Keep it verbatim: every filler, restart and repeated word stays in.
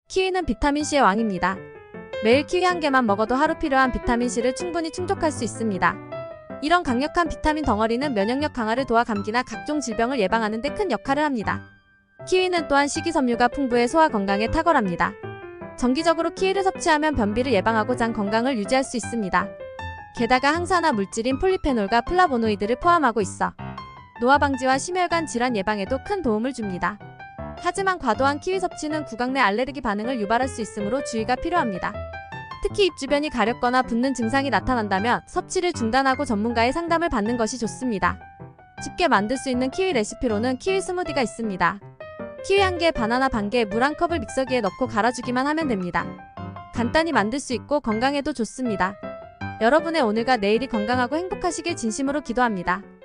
키위는 비타민C의 왕입니다. 매일 키위 한 개만 먹어도 하루 필요한 비타민C를 충분히 충족할 수 있습니다. 이런 강력한 비타민 덩어리는 면역력 강화를 도와 감기나 각종 질병을 예방하는 데 큰 역할을 합니다. 키위는 또한 식이섬유가 풍부해 소화 건강에 탁월합니다. 정기적으로 키위를 섭취하면 변비를 예방하고 장 건강을 유지할 수 있습니다. 게다가 항산화 물질인 폴리페놀과 플라보노이드를 포함하고 있어 노화 방지와 심혈관 질환 예방에도 큰 도움을 줍니다. 하지만 과도한 키위 섭취는 구강 내 알레르기 반응을 유발할 수 있으므로 주의가 필요합니다. 특히 입 주변이 가렵거나 붓는 증상이 나타난다면 섭취를 중단하고 전문가의 상담을 받는 것이 좋습니다. 쉽게 만들 수 있는 키위 레시피로는 키위 스무디가 있습니다. 키위 한 개, 바나나 반 개, 물 한 컵을 믹서기에 넣고 갈아주기만 하면 됩니다. 간단히 만들 수 있고 건강에도 좋습니다. 여러분의 오늘과 내일이 건강하고 행복하시길 진심으로 기도합니다.